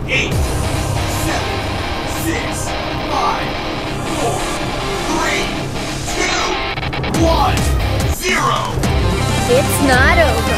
8, 7, 6, 5, 4, 3, 2, 1, 0. It's not over.